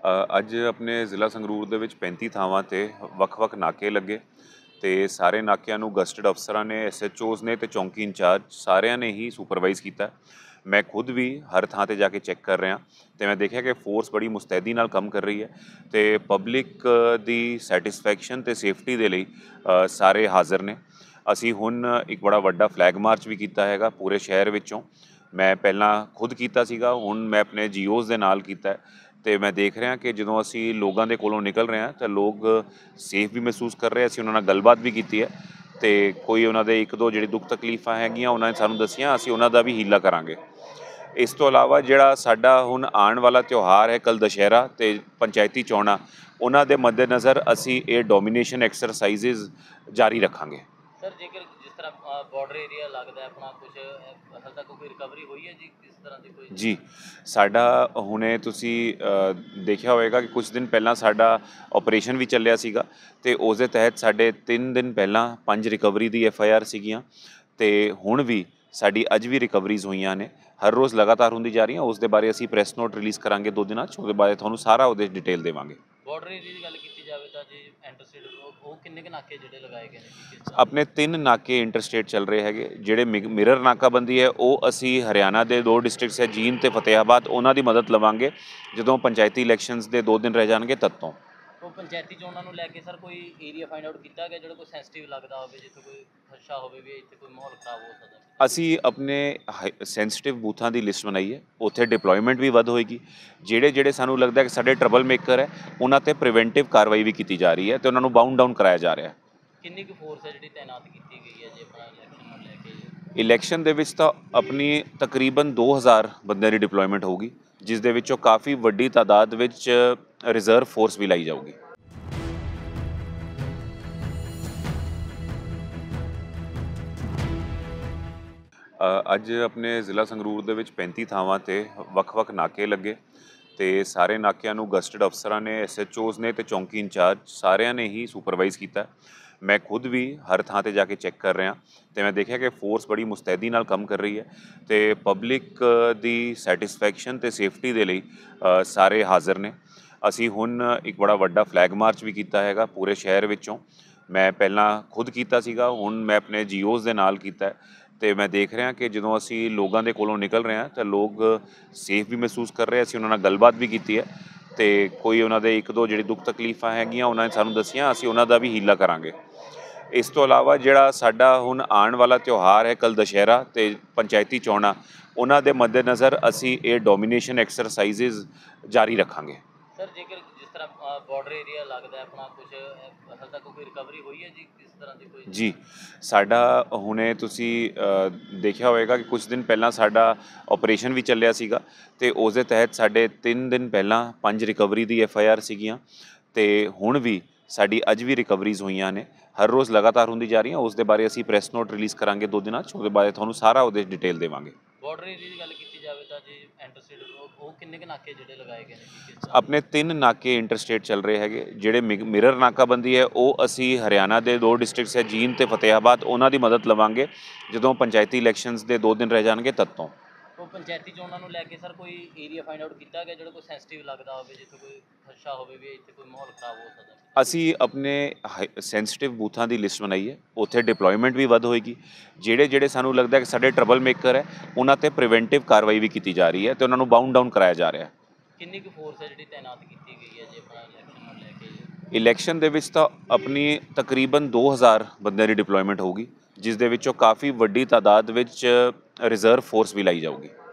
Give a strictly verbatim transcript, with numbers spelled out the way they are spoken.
ਅ, ਅੱਜ ਆਪਣੇ ਜ਼ਿਲ੍ਹਾ ਸੰਗਰੂਰ ਦੇ ਵਿੱਚ ਪੈਂਤੀ ਥਾਵਾਂ ਤੇ ਵੱਖ-ਵੱਖ ਨਾਕੇ ਲੱਗੇ ਤੇ ਸਾਰੇ ਨਾਕਿਆਂ ਨੂੰ ਗਸਟਡ ਅਫਸਰਾਂ ਨੇ, ਐਸ ਐਚ ਓਜ਼ ਨੇ ਤੇ ਚੌਂਕੀ ਇੰਚਾਰਜ ਸਾਰਿਆਂ ਨੇ ਹੀ ਸੁਪਰਵਾਈਜ਼ ਕੀਤਾ। ਮੈਂ ਖੁਦ ਵੀ ਹਰ ਥਾਂ ਤੇ ਜਾ ਕੇ ਚੈੱਕ ਕਰ ਰਿਹਾ ਤੇ ਮੈਂ ਦੇਖਿਆ ਕਿ ਫੋਰਸ ਬੜੀ ਮੁਸਤੈਦੀ ਨਾਲ ਕੰਮ ਕਰ ਰਹੀ ਹੈ ਤੇ ਪਬਲਿਕ ਦੀ ਸੈਟੀਸਫੈਕਸ਼ਨ ਤੇ ਸੇਫਟੀ ਦੇ ਲਈ ਅ, ਸਾਰੇ ਹਾਜ਼ਰ ਨੇ। ਅਸੀਂ ਹੁਣ ਇੱਕ ਬੜਾ ਵੱਡਾ ਫਲੈਗ ਮਾਰਚ ਵੀ ਕੀਤਾ ਹੈਗਾ ਪੂਰੇ ਸ਼ਹਿਰ ਵਿੱਚੋਂ। ਮੈਂ ਪਹਿਲਾਂ ਖੁਦ ਕੀਤਾ ਸੀਗਾ, ਹੁਣ ਮੈਂ ਆਪਣੇ ਜੀਓਜ਼ ਦੇ ਨਾਲ ਕੀਤਾ ਤੇ ਮੈਂ ਦੇਖ ਰਿਹਾ ਕਿ ਜਦੋਂ ਅਸੀਂ ਲੋਕਾਂ ਦੇ ਕੋਲੋਂ ਨਿਕਲ ਰਹੇ ਹਾਂ ਤਾਂ ਲੋਕ ਸੇਫ ਵੀ ਮਹਿਸੂਸ ਕਰ ਰਹੇ। ਅਸੀਂ ਉਹਨਾਂ ਨਾਲ ਗੱਲਬਾਤ ਵੀ ਕੀਤੀ ਹੈ ਤੇ ਕੋਈ ਉਹਨਾਂ ਦੇ ਇੱਕ ਦੋ ਜਿਹੜੀ ਦੁੱਖ ਤਕਲੀਫਾਂ ਹੈਗੀਆਂ ਉਹਨਾਂ ਨੇ ਸਾਨੂੰ ਦੱਸੀਆਂ, ਅਸੀਂ ਉਹਨਾਂ ਦਾ ਵੀ ਹੀਲਾ ਕਰਾਂਗੇ। ਇਸ ਤੋਂ ਇਲਾਵਾ ਜਿਹੜਾ ਸਾਡਾ ਹੁਣ ਆਉਣ ਵਾਲਾ ਤਿਉਹਾਰ ਹੈ ਕੱਲ੍ਹ ਦੁਸ਼ਹਿਰਾ ਤੇ ਪੰਚਾਇਤੀ ਚੋਣਾਂ, ਉਹਨਾਂ ਦੇ ਮੱਦੇਨਜ਼ਰ ਅਸੀਂ ਇਹ ਡੋਮੀਨੇਸ਼ਨ ਐਕਸਰਸਾਈਜ਼ਿਜ਼ ਜਾਰੀ ਰੱਖਾਂਗੇ। ਸਰ, ਜੇਕਰ ਜਿਸ ਤਰ੍ਹਾਂ ਬਾਰਡਰ ਏਰੀਆ ਲੱਗਦਾ ਹੈ ਆਪਣਾ, ਕੁਝ ਹਾਲੇ ਤੱਕ ਕੋਈ ਰਿਕਵਰੀ ਹੋਈ ਹੈ ਜੀ ਕਿਸ ਤਰ੍ਹਾਂ ਦੀ ਕੋਈ? ਜੀ, ਸਾਡਾ ਹੁਣੇ ਤੁਸੀਂ ਅ, ਦੇਖਿਆ ਹੋਵੇਗਾ ਕਿ ਕੁਝ ਦਿਨ ਪਹਿਲਾਂ ਸਾਡਾ ਆਪਰੇਸ਼ਨ ਵੀ ਚੱਲਿਆ ਸੀਗਾ ਤੇ ਉਸ ਦੇ ਤਹਿਤ ਸਾਡੇ ਤਿੰਨ ਦਿਨ ਪਹਿਲਾਂ ਪੰਜ ਰਿਕਵਰੀ ਦੀ ਐਫ ਆਈ ਆਰ ਸੀਗੀਆਂ ਤੇ ਹੁਣ ਵੀ ਸਾਡੀ ਅੱਜ ਵੀ ਰਿਕਵਰੀਜ਼ ਹੋਈਆਂ ਨੇ, ਹਰ ਰੋਜ਼ ਲਗਾਤਾਰ ਹੁੰਦੀ ਜਾ ਰਹੀਆਂ। ਉਸ ਦੇ ਬਾਰੇ ਅਸੀਂ ਪ੍ਰੈਸ ਨੋਟ ਰਿਲੀਜ਼ ਕਰਾਂਗੇ ਦੋ ਦਿਨਾਂ 'ਚ, ਉਹਦੇ ਬਾਰੇ ਤੁਹਾਨੂੰ ਸਾਰਾ ਉਹਦੇ ਡਿਟੇਲ ਦੇਵਾਂਗੇ। ਬਾਰਡਰ ਏਰੀਆ ਦੀ ਗੱਲ ਕੀਤੀ ਜਾਵੇ ਤਾਂ ਜੀ ਇੰਟਰਸਟੇਟ ਉਹ ਕਿੰਨੇ ਕੁ ਨਾਕੇ ਜਿਹੜੇ ਲਗਾਏ ਗਏ ਨੇ ਜੀ? ਕਿਸ ਤਰ੍ਹਾਂ ਆਪਣੇ ਤਿੰਨ ਨਾਕੇ ਇੰਟਰਸਟੇਟ ਚੱਲ ਰਹੇ ਹੈਗੇ। ਜਿਹੜੇ ਮਿ ਮਿਰਰ ਨਾਕਾਬੰਦੀ ਹੈ ਉਹ ਅਸੀਂ ਹਰਿਆਣਾ ਦੇ ਦੋ ਡਿਸਟ੍ਰਿਕਟਸ ਹੈ, ਜੀਂਦ ਤੇ ਫਤਿਆਬਾਦ, ਉਹਨਾਂ ਦੀ ਮਦਦ ਲਵਾਂਗੇ ਜਦੋਂ ਪੰਚਾਇਤੀ ਇਲੈਕਸ਼ਨਸ ਦੇ ਦੋ ਦਿਨ ਰਹਿ ਜਾਣਗੇ ਤਦ ਤੋਂ। ਉਹ ਪੰਚਾਇਤੀ ਚੋਣਾਂ ਨੂੰ ਲੈ ਕੇ ਸਰ ਕੋਈ ਏਰੀਆ ਫਾਈਂਡ ਆਊਟ ਕੀਤਾ ਗਿਆ ਜਿਹੜਾ ਕੋਈ ਸੈਂਸਿਟਿਵ ਲੱਗਦਾ ਹੋਵੇ, ਜਿੱਥੇ ਕੋਈ ਖਦਸ਼ਾ ਹੋਵੇ ਵੀ ਇੱਥੇ ਕੋਈ ਮਾਹੌਲ ਖਰਾਬ ਹੋ ਸਕਦਾ? ਅਸੀਂ ਆਪਣੇ ਸੈਂਸਿਟਿਵ ਬੂਥਾਂ ਦੀ ਲਿਸਟ ਬਣਾਈ ਹੈ, ਉੱਥੇ ਡਿਪਲੋਇਮੈਂਟ ਵੀ ਵੱਧ ਹੋਏਗੀ। ਜਿਹੜੇ ਜਿਹੜੇ ਸਾਨੂੰ ਲੱਗਦਾ ਕਿ ਸਾਡੇ ਟਰਬਲ ਮੇਕਰ ਹੈ ਉਹਨਾਂ 'ਤੇ ਪ੍ਰੀਵੈਂਟਿਵ ਕਾਰਵਾਈ ਵੀ ਕੀਤੀ ਜਾ ਰਹੀ ਹੈ ਤੇ ਉਹਨਾਂ ਨੂੰ ਬਾਉਂਡ ਡਾਊਨ ਕਰਾਇਆ ਜਾ ਰਿਹਾ ਹੈ। ਕਿੰਨੀ ਕੁ ਫੋਰਸ ਹੈ ਜਿਹੜੀ ਤਾਇਨਾਤ ਕੀਤੀ ਗਈ ਹੈ ਜੀ ਆਪਣਾ ਇਲੈਕਸ਼ਨ ਨੂੰ ਲੈ ਕੇ? ਇਲੈਕਸ਼ਨ ਦੇ ਵਿੱਚ ਤਾਂ ਆਪਣੀ ਤਕਰੀਬਨ ਦੋ ਹਜ਼ਾਰ ਬੰਦਿਆਂ ਦੀ ਡਿਪਲੋਇਮੈਂਟ ਹੋਊਗੀ, ਜਿਸ ਦੇ ਵਿੱਚੋਂ ਕਾਫੀ ਵੱਡੀ ਤਾਦਾਦ ਵਿੱਚ ਰਿਜ਼ਰਵ ਫੋਰਸ ਵੀ ਲਾਈ ਜਾਊਗੀ। ਅ, ਅੱਜ ਆਪਣੇ ਜ਼ਿਲ੍ਹਾ ਸੰਗਰੂਰ ਦੇ ਵਿੱਚ ਪੈਂਤੀ ਥਾਵਾਂ ਤੇ ਵੱਖ-ਵੱਖ ਨਾਕੇ ਲੱਗੇ ਤੇ ਸਾਰੇ ਨਾਕਿਆਂ ਨੂੰ ਗਸਟਡ ਅਫਸਰਾਂ ਨੇ, ਐਸ ਐਚ ਓਜ਼ ਨੇ ਤੇ ਚੌਂਕੀ ਇੰਚਾਰਜ ਸਾਰਿਆਂ ਨੇ ਹੀ ਸੁਪਰਵਾਈਜ਼ ਕੀਤਾ। ਮੈਂ ਖੁਦ ਵੀ ਹਰ ਥਾਂ ਤੇ ਜਾ ਕੇ ਚੈੱਕ ਕਰ ਰਿਹਾ ਤੇ ਮੈਂ ਦੇਖਿਆ ਕਿ ਫੋਰਸ ਬੜੀ ਮੁਸਤੈਦੀ ਨਾਲ ਕੰਮ ਕਰ ਰਹੀ ਹੈ ਤੇ ਪਬਲਿਕ ਦੀ ਸੈਟੀਸਫੈਕਸ਼ਨ ਤੇ ਸੇਫਟੀ ਦੇ ਲਈ ਅ, ਸਾਰੇ ਹਾਜ਼ਰ ਨੇ। ਅਸੀਂ ਹੁਣ ਇੱਕ ਬੜਾ ਵੱਡਾ ਫਲੈਗ ਮਾਰਚ ਵੀ ਕੀਤਾ ਹੈਗਾ ਪੂਰੇ ਸ਼ਹਿਰ ਵਿੱਚੋਂ। ਮੈਂ ਪਹਿਲਾਂ ਖੁਦ ਕੀਤਾ ਸੀਗਾ, ਹੁਣ ਮੈਂ ਆਪਣੇ ਜੀਓਜ਼ ਦੇ ਨਾਲ ਕੀਤਾ ਤੇ ਮੈਂ ਦੇਖ ਰਿਹਾ ਕਿ ਜਦੋਂ ਅਸੀਂ ਲੋਕਾਂ ਦੇ ਕੋਲੋਂ ਨਿਕਲ ਰਹੇ ਹਾਂ ਤਾਂ ਲੋਕ ਸੇਫ ਵੀ ਮਹਿਸੂਸ ਕਰ ਰਹੇ। ਅਸੀਂ ਉਹਨਾਂ ਨਾਲ ਗੱਲਬਾਤ ਵੀ ਕੀਤੀ ਹੈ ਤੇ ਕੋਈ ਉਹਨਾਂ ਦੇ ਇੱਕ ਦੋ ਜਿਹੜੀ ਦੁੱਖ ਤਕਲੀਫਾਂ ਹੈਗੀਆਂ ਉਹਨਾਂ ਨੇ ਸਾਨੂੰ ਦੱਸੀਆਂ, ਅਸੀਂ ਉਹਨਾਂ ਦਾ ਵੀ ਹੀਲਾ ਕਰਾਂਗੇ। ਇਸ ਤੋਂ ਇਲਾਵਾ ਜਿਹੜਾ ਸਾਡਾ ਹੁਣ ਆਉਣ ਵਾਲਾ ਤਿਉਹਾਰ ਹੈ ਕੱਲ੍ਹ ਦੁਸ਼ਹਿਰਾ ਤੇ ਪੰਚਾਇਤੀ ਚੋਣਾਂ, ਉਹਨਾਂ ਦੇ ਮੱਦੇਨਜ਼ਰ ਅਸੀਂ ਇਹ ਡੋਮੀਨੇਸ਼ਨ ਐਕਸਰਸਾਈਜ਼ਿਜ਼ ਜਾਰੀ ਰੱਖਾਂਗੇ। ਸਰ, ਜੇਕਰ ਜਿਸ ਤਰ੍ਹਾਂ ਬਾਰਡਰ ਏਰੀਆ ਲੱਗਦਾ ਹੈ ਆਪਣਾ, ਕੁਝ ਹਾਲੇ ਤੱਕ ਕੋਈ ਰਿਕਵਰੀ ਹੋਈ ਹੈ ਜੀ ਕਿਸ ਤਰ੍ਹਾਂ ਦੀ ਕੋਈ? ਜੀ, ਸਾਡਾ ਹੁਣੇ ਤੁਸੀਂ ਅ, ਦੇਖਿਆ ਹੋਵੇਗਾ ਕਿ ਕੁਝ ਦਿਨ ਪਹਿਲਾਂ ਸਾਡਾ ਆਪਰੇਸ਼ਨ ਵੀ ਚੱਲਿਆ ਸੀਗਾ ਤੇ ਉਸ ਦੇ ਤਹਿਤ ਸਾਡੇ ਤਿੰਨ ਦਿਨ ਪਹਿਲਾਂ ਪੰਜ ਰਿਕਵਰੀ ਦੀ ਐਫ ਆਈ ਆਰ ਸੀਗੀਆਂ ਤੇ ਹੁਣ ਵੀ ਸਾਡੀ ਅੱਜ ਵੀ ਰਿਕਵਰੀਜ਼ ਹੋਈਆਂ ਨੇ, ਹਰ ਰੋਜ਼ ਲਗਾਤਾਰ ਹੁੰਦੀ ਜਾ ਰਹੀਆਂ। ਉਸ ਦੇ ਬਾਰੇ ਅਸੀਂ ਪ੍ਰੈਸ ਨੋਟ ਰਿਲੀਜ਼ ਕਰਾਂਗੇ ਦੋ ਦਿਨਾਂ 'ਚ, ਉਹਦੇ ਬਾਰੇ ਤੁਹਾਨੂੰ ਸਾਰਾ ਉਹਦੇ ਡਿਟੇਲ ਦੇਵਾਂਗੇ। ਬਾਰਡਰ ਏਰੀਆ ਦੀ ਗੱਲ ਕੀਤੀ ਜਾਵੇ ਤਾਂ ਜੀ ਇੰਟਰਸਟੇਟ ਉਹ ਕਿੰਨੇ ਕੁ ਨਾਕੇ ਜਿਹੜੇ ਲਗਾਏ ਗਏ ਨੇ ਜੀ? ਕਿਸ ਤਰ੍ਹਾਂ ਆਪਣੇ ਤਿੰਨ ਨਾਕੇ ਇੰਟਰਸਟੇਟ ਚੱਲ ਰਹੇ ਹੈਗੇ। ਜਿਹੜੇ ਮਿ ਮਿਰਰ ਨਾਕਾਬੰਦੀ ਹੈ ਉਹ ਅਸੀਂ ਹਰਿਆਣਾ ਦੇ ਦੋ ਡਿਸਟ੍ਰਿਕਟਸ ਹੈ, ਜੀਂਦ ਤੇ ਫਤਿਆਬਾਦ, ਉਹਨਾਂ ਦੀ ਮਦਦ ਲਵਾਂਗੇ ਜਦੋਂ ਪੰਚਾਇਤੀ ਇਲੈਕਸ਼ਨਸ ਦੇ ਦੋ ਦਿਨ ਰਹਿ ਜਾਣਗੇ ਤਦ ਤੋਂ। ਉਹ ਪੰਚਾਇਤੀ ਚੋਣਾਂ ਨੂੰ ਲੈ ਕੇ ਸਰ ਕੋਈ ਏਰੀਆ ਫਾਈਂਡ ਆਊਟ ਕੀਤਾ ਗਿਆ ਜਿਹੜਾ ਕੋਈ ਸੈਂਸਿਟਿਵ ਲੱਗਦਾ ਹੋਵੇ, ਜਿੱਥੇ ਕੋਈ ਖਦਸ਼ਾ ਹੋਵੇ ਵੀ ਇੱਥੇ ਕੋਈ ਮਾਹੌਲ ਖਰਾਬ ਹੋ ਸਕਦਾ? ਅਸੀਂ ਆਪਣੇ ਸੈਂਸਿਟਿਵ ਬੂਥਾਂ ਦੀ ਲਿਸਟ ਬਣਾਈ ਹੈ, ਉੱਥੇ ਡਿਪਲੋਇਮੈਂਟ ਵੀ ਵੱਧ ਹੋਏਗੀ। ਜਿਹੜੇ ਜਿਹੜੇ ਸਾਨੂੰ ਲੱਗਦਾ ਕਿ ਸਾਡੇ ਟਰਬਲ ਮੇਕਰ ਹੈ ਉਹਨਾਂ 'ਤੇ ਪ੍ਰੀਵੈਂਟਿਵ ਕਾਰਵਾਈ ਵੀ ਕੀਤੀ ਜਾ ਰਹੀ ਹੈ ਤੇ ਉਹਨਾਂ ਨੂੰ ਬਾਉਂਡ ਡਾਊਨ ਕਰਾਇਆ ਜਾ ਰਿਹਾ ਹੈ। ਕਿੰਨੀ ਕੁ ਫੋਰਸ ਹੈ ਜਿਹੜੀ ਤਾਇਨਾਤ ਕੀਤੀ ਗਈ ਹੈ ਜੀ ਆਪਣਾ ਇਲੈਕਸ਼ਨ ਨੂੰ ਲੈ ਕੇ? ਇਲੈਕਸ਼ਨ ਦੇ ਵਿੱਚ ਤਾਂ ਆਪਣੀ ਤਕਰੀਬਨ ਦੋ ਹਜ਼ਾਰ ਬੰਦਿਆਂ ਦੀ ਡਿਪਲੋਇਮੈਂਟ ਹੋਊਗੀ, ਜਿਸ ਦੇ ਵਿੱਚੋਂ ਕਾਫੀ ਵੱਡੀ ਤਾਦਾਦ ਵਿੱਚ ਰਿਜ਼ਰਵ ਫੋਰਸ ਵੀ ਲਾਈ ਜਾਊਗੀ।